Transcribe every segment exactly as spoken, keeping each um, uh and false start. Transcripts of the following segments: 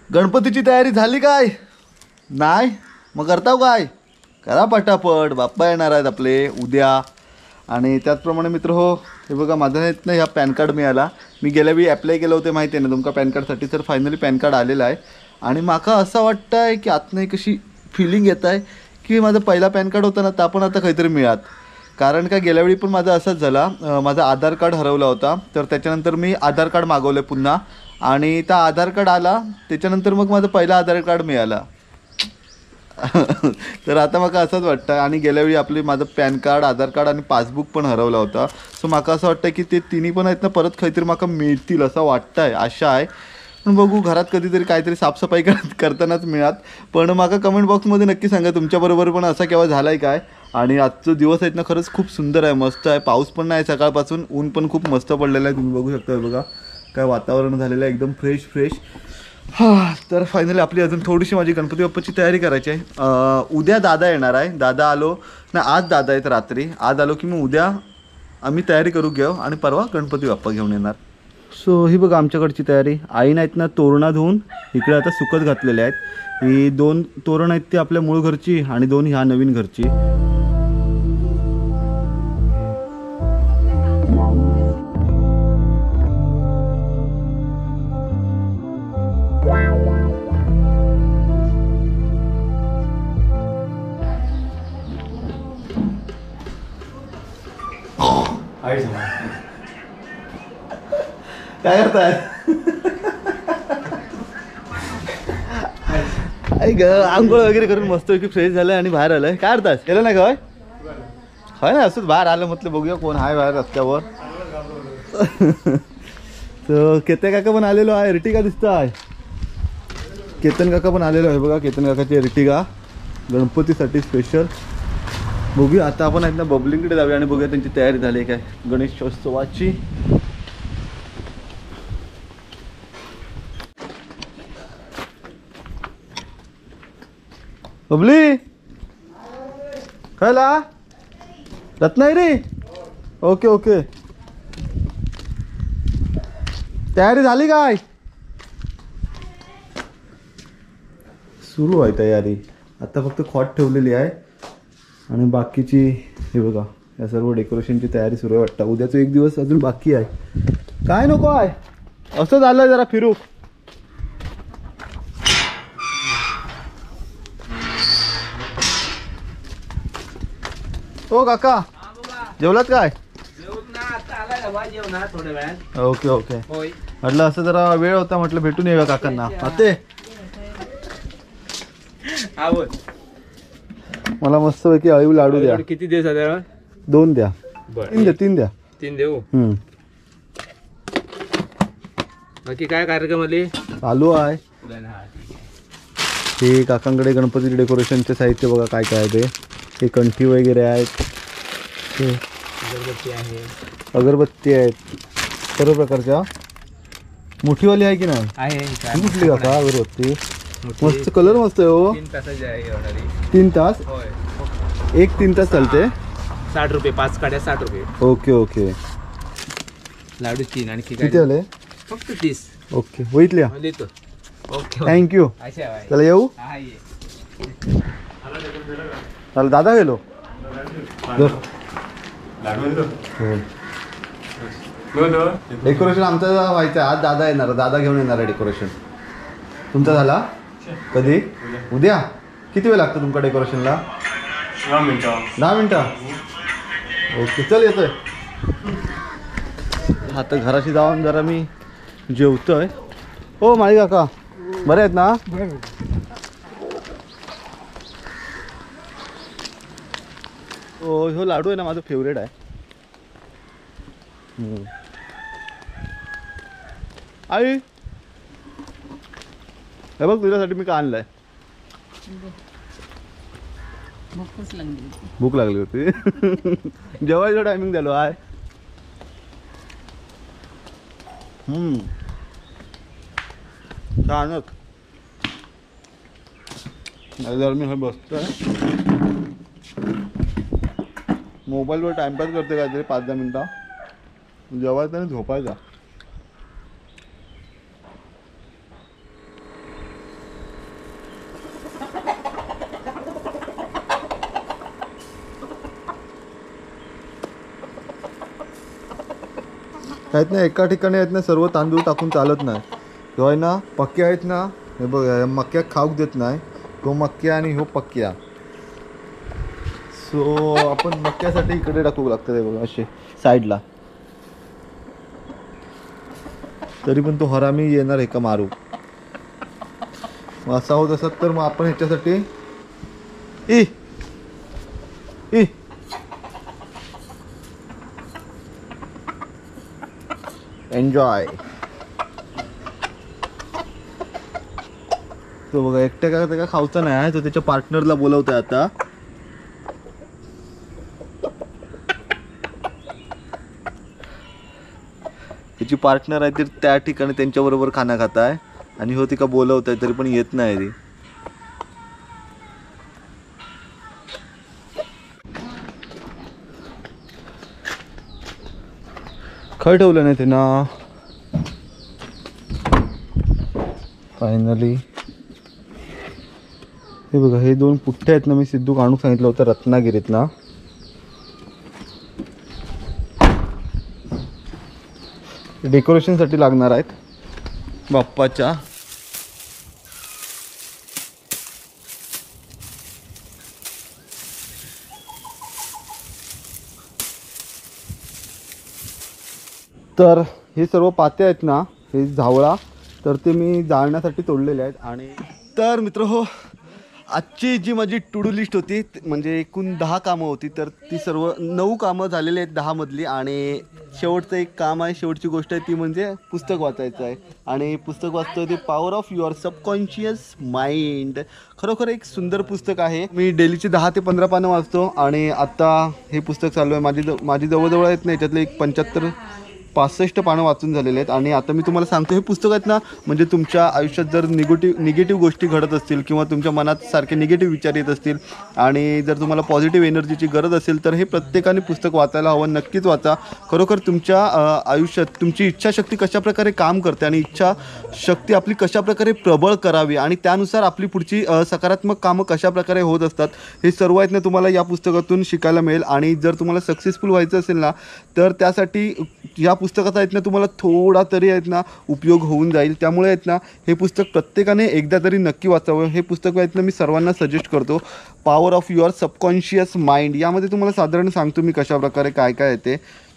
गणपतीची तयारी झाली काय? नाही मग करताव काय? करा पटापट, बाप्पा येणार आहेत आपले उद्या. आणि त्याचप्रमाणे मित्र हो, हे बघा माझं इथनं ह्या पॅन कार्ड मिळाला. मी गेल्या वेळी अप्लाय केलं होते माहिती आहे ना तुमका पॅन कार्डसाठी, तर फायनली पॅन कार्ड आलेलं आहे. आणि माका असं वाटतं आहे की आतनं एक अशी फिलिंग येत आहे की माझं पहिला पॅन कार्ड होता ना तर आपण आता काहीतरी मिळात. कारण का गेल्या वेळी पण माझं असंच झाला, माझा आधार कार्ड हरवला होता, तर त्याच्यानंतर मी आधार कार्ड मागवलं पुन्हा आणि त्या आधार कार्ड आला, त्याच्यानंतर मग माझं पहिला आधार कार्ड मिळाला. तर आता मला असंच वाटतं. आणि गेल्या वेळी आपली माझं पॅन कार्ड, आधार कार्ड आणि पासबुक पण हरवला होता. सो मला असं वाटतं की ते तिन्ही पण आहेत ना परत काहीतरी मला मिळतील असं वाटतं आहे, आशा आहे. पण बघू, घरात कधीतरी काहीतरी साफसफाई कर करतानाच मिळात. पण मला कमेंट बॉक्समध्ये नक्की सांगा तुमच्याबरोबर पण असा केव्हा झाला आहे काय. आणि आजचा दिवस आहेत ना खरंच खूप सुंदर आहे, मस्त आहे. पाऊस पण नाही सकाळपासून, ऊन पण खूप मस्त पडलेलं आहे, तुम्ही बघू शकता. बघा काय वातावरण झालेलं आहे, एकदम फ्रेश फ्रेश. हां, तर फायनली आपली अजून थोडीशी माझी गणपती बाप्पाची तयारी करायची आहे. उद्या दादा येणार आहे. दादा आलो ना, आज दादा आहेत रात्री. आज आलो की मग उद्या आम्ही तयारी करू घेऊ आणि परवा गणपती बाप्पा घेऊन येणार. सो ही बघा आमच्याकडची तयारी. आईनं आहेत ना तोरणा धुवून इकडे आता सुकत घातलेले आहेत. ही दोन तोरण आहेत ती आपल्या मूळ घरची आणि दोन ह्या नवीन घरची. काय करताय? आई ग, आंघोळ वगैरे करून मस्तपैकी फ्रेश झालंय आणि बाहेर आलंय. काय करताय? केलं नाही काय? होय ना, असंच बाहेर आलं म्हटलं बघूया कोण आहे बाहेर रस्त्यावर. तर केतन काका पण आलेलो आहे. एर्टिगा दिसत आहे. केतन काका पण आलेलो आहे बघा. केतन काकाची एर्टिगा गणपतीसाठी स्पेशल. बघूया आता आपण आहेत ना बबलिंगकडे जाऊया आणि बघूया त्यांची तयारी झाली काय गणेशोत्सवाची. बबली खायला रत्नागिरी. ओके ओके, तयारी झाली काय? सुरू आहे तयारी. आता फक्त खॉट ठेवलेली आहे आणि बाकीची हे बघा या सर्व डेकोरेशनची तयारी सुरू आहे वाटतं. उद्याचं एक दिवस अजून बाकी आहे. काय नको आहे, असं झालं जरा फिरू. ओ काका जेवलात काय? ओके ओके, म्हटलं असं जरा वेळ होता, म्हटलं भेटून येऊया काकांना. आते मला मस्त पैकी अळीव लाडू द्या. किती दिवस? दोन द्या. तीन द्या. तीन द्या. तीन देऊ. हम्म, बाकी काय कार्यक्रम आले चालू आहे. हे काकांकडे गणपती डेकोरेशनचे साहित्य बघा काय काय ते. हे कंठी वगैरे आहेत, अगरबत्ती आहे, अगरबत्ती आहेत सर्व प्रकारच्या. मोठीवाली आहे की नाही? आहे. कुठली काका अगरबत्ती? मस्त कलर मस्त आहे हो. तीन तासाची आहे. तीन तास? होय, एक तीन तास चालते. साठ रुपये पाच काड्या, साठ रुपये. Okay okay. लाडू तीन आणि किती आले? फक्त तीस. ओके, होईतल्या. Okay, thank you. चला येऊ. चला दादा गेलो. डेकोरेशन आमचं व्हायचं आज. दादा येणार, दादा घेऊन येणार आहे डेकोरेशन. तुमचा झाला कधी? उद्या. किती वेळ लागतो तुमका डेकोरेशनला? दहा मिनिटं. दहा मिनिटं ओके, चल येतोय. आता घराशी जाऊन जरा मी जेवतोय. हो माळी काका बरे आहेत ना? हो, हो लाडू आहे ना माझं फेवरेट आहे. आई हे बघ तुझ्यासाठी मी का आणलंय. भूक लागली होती. जेवायचं टायमिंग झालो आहे. हम्म, छानच. जर मी हे बसतोय मोबाईलवर टाइमपास करते काहीतरी पाच दहा मिनटं, जेवायचं आणि झोपायचा. आहेत ना एका ठिकाणी आहेत ना सर्व तांदूळ टाकून चालत नाही. तो आहे ना पक्क्या आहेत ना, हे बघा मक्या खाऊक देत नाही. तो मक्या आणि हो पक्क्या. सो आपण मक्यासाठी इकडे टाकू लागतं ते बघा असे साईडला. तरी पण तो हरामी येणार आहे का मारू. मग असा होत असत तर मग आपण ह्याच्यासाठी ई ई एन्जॉय. तो बघा एकट्या का त्याला खाऊचा नाही आहे, तो त्याच्या पार्टनरला बोलवतोय आता. त्याची पार्टनर आहे ती त्या ठिकाणी त्यांच्याबरोबर खाना खात आहे आणि हो ती का बोलवत आहे तरी पण येत नाही ती. खय ठेवलं नाही ते ना. फायनली हे बघा हे दोन पुठ्ठे आहेत ना, मी सिद्धू आणून सांगितलं होतं रत्नागिरीत ना. डेकोरेशनसाठी लागणार आहेत बाप्पाच्या. तर हे सर्व पाते आहेत ना, हे झावळा तर ते मी जाळण्यासाठी तोडलेले आहेत. आणि तर मित्र हो, आजची जी माझी टू डू लिस्ट होती म्हणजे एकूण दहा कामं होती, तर ती सर्व नऊ कामं झालेली आहेत दहामधली. आणि शेवटचं एक काम आहे, शेवटची गोष्ट आहे ती म्हणजे पुस्तक वाचायचं आहे. आणि पुस्तक वाचतोय ते power of your subconscious mind. खरोखर एक सुंदर पुस्तक आहे. मी डेलीची दहा ते पंधरा पानं वाचतो आणि आता हे पुस्तक चालू आहे. माझी माझी जवळजवळ आहेत ना याच्यातले एक पंच्याहत्तर पासष्ट पानं वाचून झालेले आहेत. आणि आता मी तुम्हाला सांगतो हे पुस्तक आहेत ना, म्हणजे तुमच्या आयुष्यात जर निगेटिव्ह निगेटिव्ह गोष्टी घडत असतील किंवा तुमच्या मनात सारखे निगेटिव्ह विचार येत असतील आणि जर तुम्हाला पॉझिटिव्ह एनर्जीची गरज असेल तर हे प्रत्येकाने पुस्तक वाचायला हवं. नक्कीच वाचा. खरोखर तुमच्या आयुष्यात तुमची इच्छाशक्ती कशाप्रकारे काम करते आणि इच्छाशक्ती आपली कशाप्रकारे प्रबळ करावी आणि त्यानुसार आपली पुढची सकारात्मक कामं कशाप्रकारे होत असतात हे सर्व आहेत ना तुम्हाला या पुस्तकातून शिकायला मिळेल. आणि जर तुम्हाला सक्सेसफुल व्हायचं असेल ना तर त्यासाठी या पुस्तकाचा आहेत ना तुम्हाला थोडा तरी आहेत ना उपयोग होऊन जाईल. त्यामुळे आहेत ना हे पुस्तक प्रत्येकाने एकदा तरी नक्की वाचावं. हे पुस्तक आहेत ना मी सर्वांना सजेस्ट करतो, power of your subconscious mind. यामध्ये तुम्हाला साधारण सांगतो मी कशाप्रकारे काय काय येते.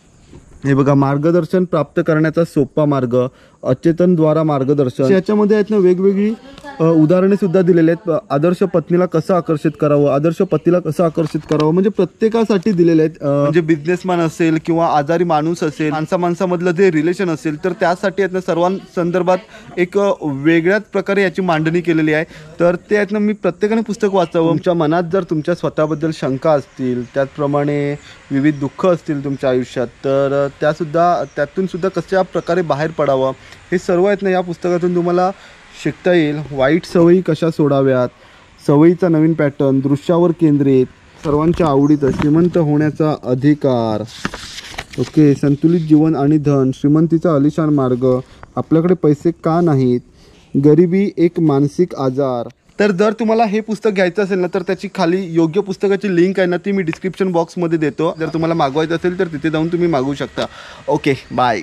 हे बघा, मार्गदर्शन प्राप्त करण्याचा सोपा मार्ग, अचेतनद्वारा मार्गदर्शन. याच्यामध्ये आहेत ना वेगवेगळी उदाहरणे सुद्धा दिलेली आहेत. आदर्श पत्नीला कसं आकर्षित करावं, आदर्श पतीला कसं आकर्षित करावं, म्हणजे प्रत्येकासाठी दिलेले आहेत. म्हणजे बिझनेसमॅन असेल किंवा आजारी माणूस असेल, माणसा माणसामधलं जे रिलेशन असेल तर त्यासाठी आहेत ना सर्वांसंदर्भात एक वेगळ्याच प्रकारे याची मांडणी केलेली आहे. तर ते आहेत ना मी प्रत्येकाने पुस्तक वाचावं. तुमच्या मनात जर तुमच्या स्वतःबद्दल शंका असतील, त्याचप्रमाणे विविध दुःख असतील तुमच्या आयुष्यात, तर त्यासुद्धा त्यातून सुद्धा कशा प्रकारे बाहेर पडावं हे सर्व आहेत ना या पुस्तकातून तुम्हाला शिकता येईल. वाईट सवयी कशा सोडाव्यात, सवयीचा नवीन पॅटर्न, दृश्यावर केंद्रित, सर्वांच्या आवडीचं, श्रीमंत होण्याचा अधिकार, ओके, संतुलित जीवन आणि धन, श्रीमंतीचा आलिशान मार्ग, आपल्याकडे पैसे का नाहीत, गरिबी एक मानसिक आजार. तर जर तुम्हाला हे पुस्तक घ्यायचं असेल ना तर त्याची खाली योग्य पुस्तकाची लिंक आहे ना ती मी डिस्क्रिप्शन बॉक्समध्ये देतो. जर तुम्हाला मागवायचं असेल तर तिथे जाऊन तुम्ही मागवू शकता. Okay, bye.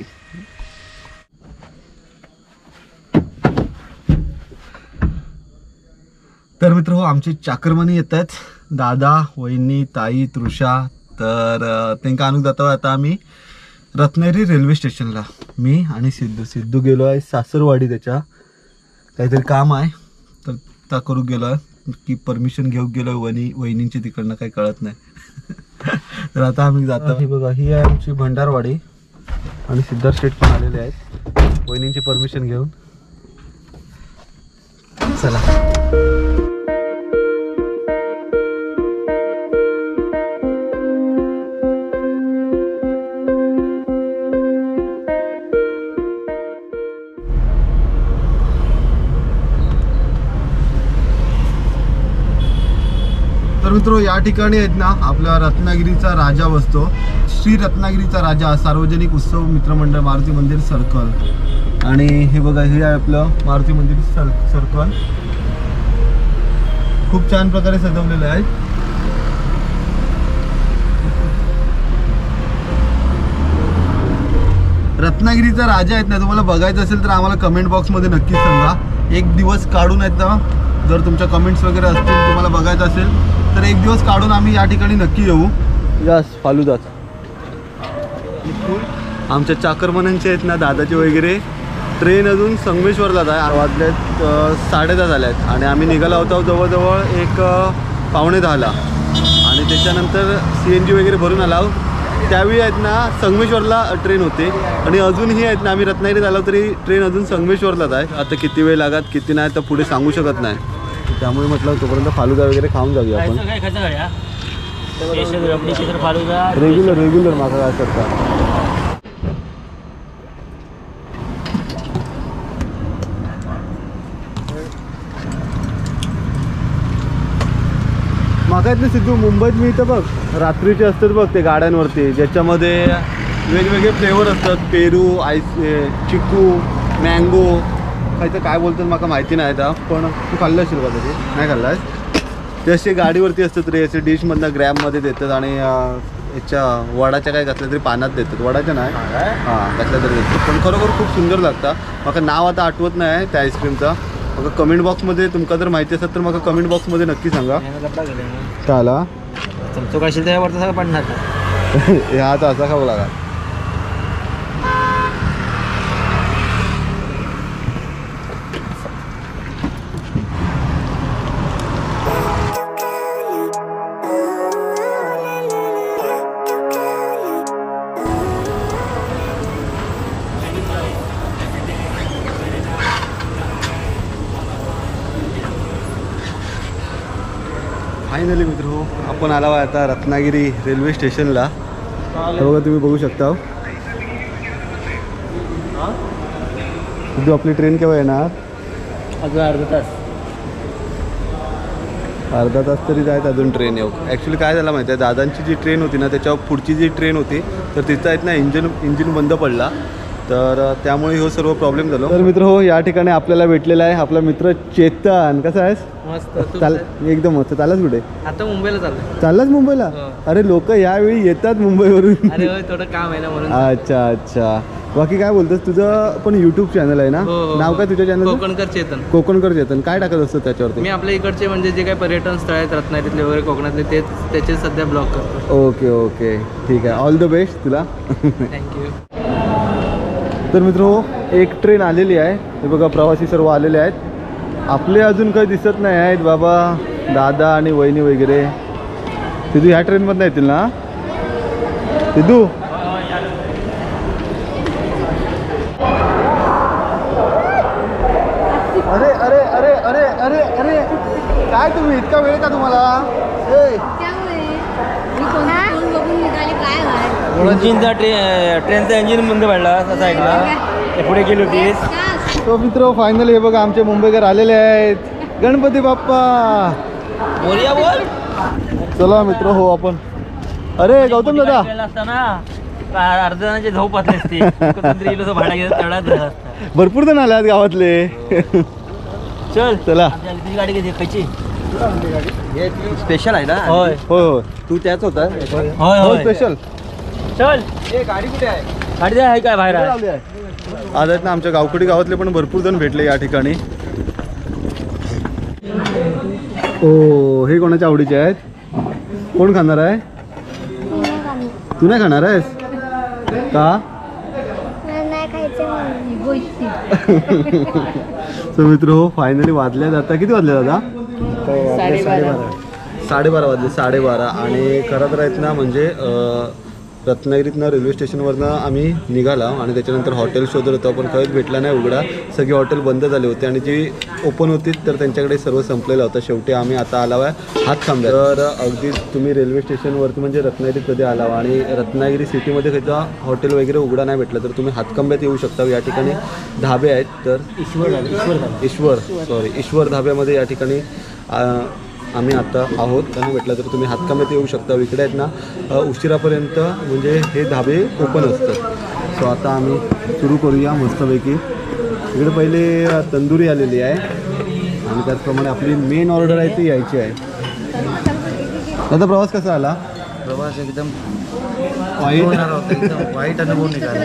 तर मित्र हो, आमची चाकरमानी येत आहेत, दादा, वहिनी, ताई, तृषा. तर त्यांना आणून जातो आता आम्ही रत्नागिरी रेल्वे स्टेशनला. मी आणि सिद्धू सिद्धू गेलो आहे सासरवाडी, त्याच्या काहीतरी काम आहे तर त्या करू गेलो आहे की परमिशन घेऊ गेलो आहे वहिनी वहिनींची तिकडनं काही कळत नाही. तर आता आम्ही जातो. ही बघा, ही आहे आमची भंडारवाडी आणि सिद्धार्थ शेठ पण आलेले आहेत वहिनींची परमिशन घेऊन. चला. तर मित्रो, या ठिकाणी आहेत ना आपला रत्नागिरीचा राजा बसतो. श्री रत्नागिरीचा राजा सार्वजनिक उत्सव मित्रमंडळ मारुती मंदिर सर्कल. आणि हे बघा, हे आहे आपलं मारुती मंदिर सर सर्कल. खूप छान प्रकारे सजवलेलं आहे. रत्नागिरीचा राजा आहेत ना, तुम्हाला बघायचं असेल तर आम्हाला कमेंट बॉक्समध्ये नक्कीच सांगा. एक दिवस काढून आहेत ना, जर तुमच्या कमेंट्स वगैरे असतील तुम्हाला बघायचं असेल तर एक दिवस काढून आम्ही या ठिकाणी नक्की येऊ. यस फालुदाच आमच्या चाकरमान्यांचे आहेत ना दादाचे वगैरे ट्रेन अजून संगमेश्वरला आहे. वाजलेत साडे दहा झाले आहेत आणि आम्ही निघाला होतो जवळजवळ एक पावणे दहाला आणि त्याच्यानंतर सी एन जी वगैरे भरून आला. त्यावेळी आहेत ना संगमेश्वरला ट्रेन होते आणि अजूनही आहेत ना आम्ही रत्नागिरीत आलो तरी ट्रेन अजून संगमेश्वरलाच आहे. आता किती वेळ लागत किती नाही तर पुढे सांगू शकत नाही, त्यामुळे म्हटलं तोपर्यंत फालुदा वगैरे खाऊन जाऊया आपण. रेग्युलर रेग्युलर माझा काय करता. मागायत ना सिद्धू, मुंबईत मी इथं बघ रात्रीचे असतात बघ ते गाड्यांवरती, ज्याच्यामध्ये वेगवेगळे फ्लेवर असतात. पेरू, आईस, चिकू, मँगो, काहीतरी काय बोलतात मला माहिती नाही आता, पण तू खाल्लं असेल का तरी? नाही खाल्लास? ते असे गाडीवरती असतात रे, असे डिशमधनं ग्रॅबमध्ये देतात आणि याच्या वडाच्या काय घातल्या तरी पानात देतात. वडाच्या नाही हां घातल्या तरी देतात, पण खरोखर खूप सुंदर लागतं. मला नाव आता आठवत नाही त्या आईस्क्रीमचा. मग कमेंट बॉक्समध्ये तुमका जर माहिती असेल तर मग कमेंट बॉक्समध्ये नक्की सांगा. चाला चमचो काशील त्यावरती सगळं पडणार ह्या आता असा खाऊ लागा. फायनली मित्र हो आपण आला आहे आता रत्नागिरी रेल्वे स्टेशनला. बघा तुम्ही बघू शकता. तू आपली ट्रेन केव्हा येणार? अजून अर्धा तास अर्धा तास तरी जायत अजून ट्रेन येऊ. ॲक्च्युली काय झालं माहिती आहे, दादांची जी ट्रेन होती ना त्याच्यावर पुढची जी ट्रेन होती तर तिचा आहेत ना इंजिन इंजिन बंद पडला, तर त्यामुळे हो सर्व प्रॉब्लेम झालो. तर मित्र हो या ठिकाणी आपल्याला भेटलेला आहे आपला मित्र चेतन. कसा आहेस? मस्त. चाल एकदम मस्त. चाललास कुठे? आता मुंबईला चाललं. चाललास मुंबईला? अरे लोक यावेळी येतात मुंबईवरून. अरे होय थोडं काम आहे ना म्हणून. अच्छा अच्छा. बाकी काय बोलतोस? तुझं पण युट्यूब चॅनल आहे ना? नाव काय तुझ्या चॅनल? कोकणकर चेतन. कोकणकर चेतन. काय टाकत असतं त्याच्यावरती? मी आपल्या इकडचे म्हणजे जे काही पर्यटन स्थळ आहेत रत्नागिरीतले वगैरे कोकणातले ते त्याचे सध्या ब्लॉग करतो. ओके ओके ठीक आहे. ऑल द बेस्ट तुला. थँक्यू. तर मित्र हो एक ट्रेन आलेली आहे. हे बघा प्रवासी सर्व आलेले आहेत. आपले अजून काही दिसत नाही आहेत बाबा, दादा आणि वहिनी वगैरे. सिद्धू ह्या ट्रेनमधनं येतील ना? सिद्धू अरे अरे अरे अरे अरे अरे काय तुम्ही इतका वेळ का तुम्हाला? इंजिनचा ट्रेन ट्रेनचा इंजिन बंद पडला साईडला, पुढे गेली होतीस. तो मित्र फायनली हे बघा आमचे मुंबईकर आलेले आहेत. गणपती बाप्पा बोलिया बोल. चला मित्र हो आपण. अरे गौतम दादा असताना अर्ध जणांची झोप असली असती भाडा घेत तेवढा भरपूर जण आले आहेत गावातले. चल चला तुझी गाडी किती कशी स्पेशल आहे ना? होय होय तू त्याच होता? होय होय स्पेशल. चल गाडी कुठे आहे? गाडी आहे काय बाहेर? आज आहेत ना आमच्या गावकडी गावातले पण भरपूर जण भेटले या ठिकाणी. ओ हे कोणाच्या आवडीचे आहेत? कोण खाणार आहे? तू नाही खाणार आहेस का? सो मित्र हो फायनली वाजल्या जाता. किती वाजले दादा? साडेबारा वाजले. साडेबारा. आणि खरं तर आहेत ना म्हणजे रत्नागिरीतनं रेल्वे स्टेशनवरनं आम्ही निघाला आणि त्याच्यानंतर हॉटेल शोधत होतो पण खरंच भेटला नाही उघडा. सगळे हॉटेल बंद झाले होते आणि जी ओपन होती तर त्यांच्याकडे सर्व संपलेलं होतं. शेवटी आम्ही आता आला आहे हातखांब्यात. तर अगदी तुम्ही रेल्वे स्टेशनवरती म्हणजे रत्नागिरीत कधी आला आणि रत्नागिरी सिटीमध्ये कधी हॉटेल वगैरे उघडा नाही भेटलं तर तुम्ही हातखांब्यात येऊ शकता. या ठिकाणी ढाबे आहेत. तर ईश्वर ईश्वर ईश्वर सॉरी ईश्वर ढाब्यामध्ये या ठिकाणी आम्ही आता आहोत. त्यांना भेटलं तर तुम्ही हातखांब्यात येऊ शकता. इकडे आहेत ना उशिरापर्यंत म्हणजे हे धाबे ओपन असतात. सो आता आम्ही सुरू करूया मस्तपैकी. इकडे पहिले तंदुरी आलेली आहे आणि त्याचप्रमाणे आपली मेन ऑर्डर आहे ती यायची आहे. दादा प्रवास कसा आला? प्रवास एकदम वाईट एकदम वाईट अनुभव निघाला.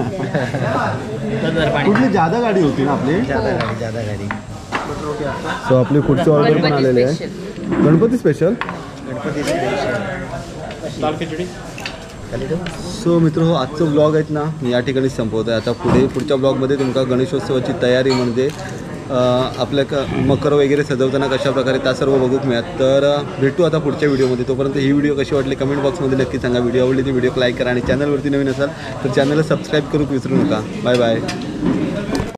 कुठली जादा गाडी होती ना आपली. जादा गाडी जादा गाडी. सो आपली पुढची ऑर्डर पण आलेली आहे. गणपती स्पेशल. गणपती दाल खिचडी. सो मित्र हो, आजचं ब्लॉग आहेत ना मी या ठिकाणी संपवतो आहे. आता पुढे पुढच्या ब्लॉगमध्ये तुमका गणेशोत्सवाची तयारी म्हणजे आपल्या क मकर वगैरे सजवताना कशा प्रकारे त्या सर्व बघूक मिळत. तर भेटू आता पुढच्या व्हिडिओमध्ये. तोपर्यंत ही व्हिडिओ कशी वाटली कमेंट बॉक्समध्ये नक्की सांगा. व्हिडिओ आवडली ती व्हिडिओ लाईक करा आणि चॅनलवरती नवीन असाल तर चॅनलला सबस्क्राईब करू विसरू नका. Bye bye.